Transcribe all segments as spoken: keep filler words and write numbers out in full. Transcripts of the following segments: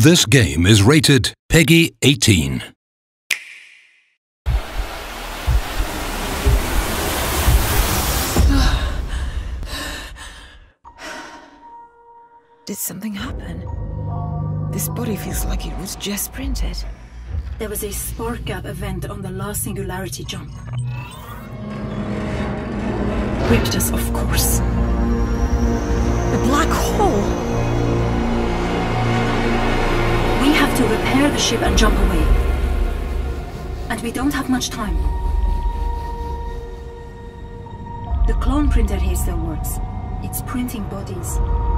This game is rated PEGI eighteen. Did something happen? This body feels like it was just printed. There was a spark gap event on the last singularity jump. Ripped us off course. A black hole! We have to repair the ship and jump away. And we don't have much time. The clone printer here still works. It's printing bodies.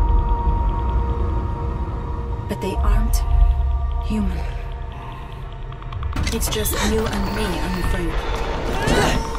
But they aren't human. It's just you and me, I'm afraid.